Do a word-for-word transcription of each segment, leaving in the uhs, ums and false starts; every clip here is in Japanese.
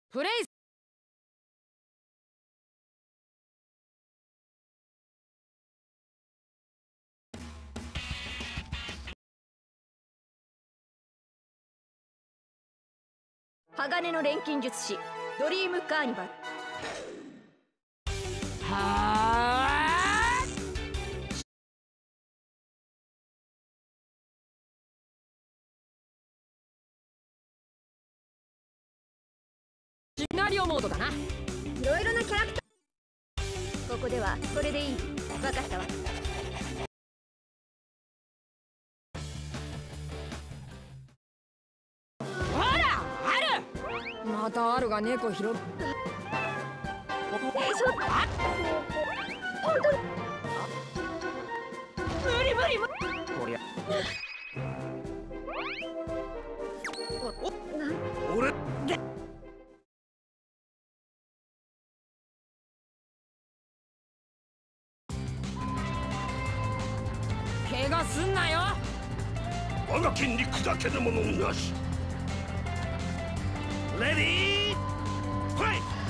プレイ。 鋼の錬金術師ドリームカーニバル。 はあ。シナリオモードだな。 いろいろなキャラクター。ここではこれでいい。分かったわ。 ほら、ある。またあるが猫拾っ。 え、ちょっと。あ、本当に。無理無理無理。 こりゃ。 お、なん。 俺。 怪我すんなよ。 我が筋肉だけでものなし。レディーファイト。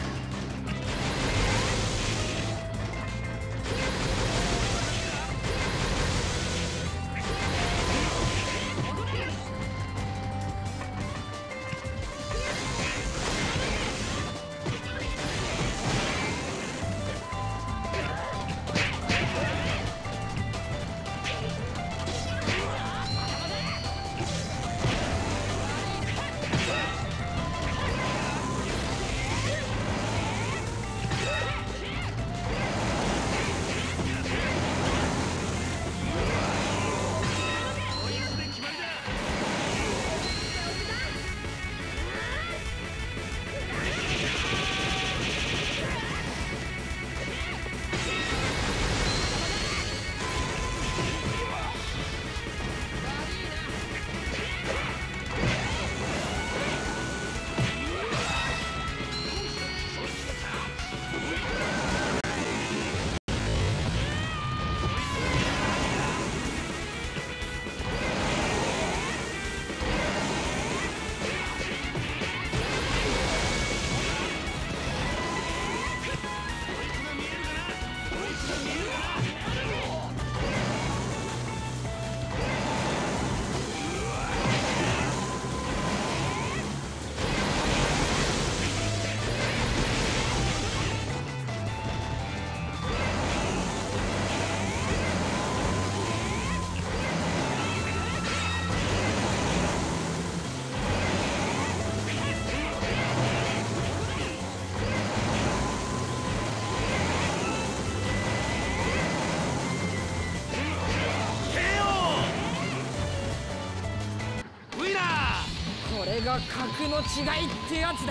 これが格の違いってやつだ。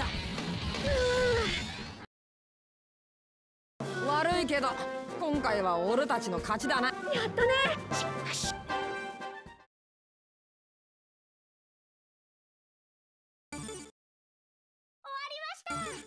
悪いけど今回は俺たちの勝ちだな。 やったね。終わりました。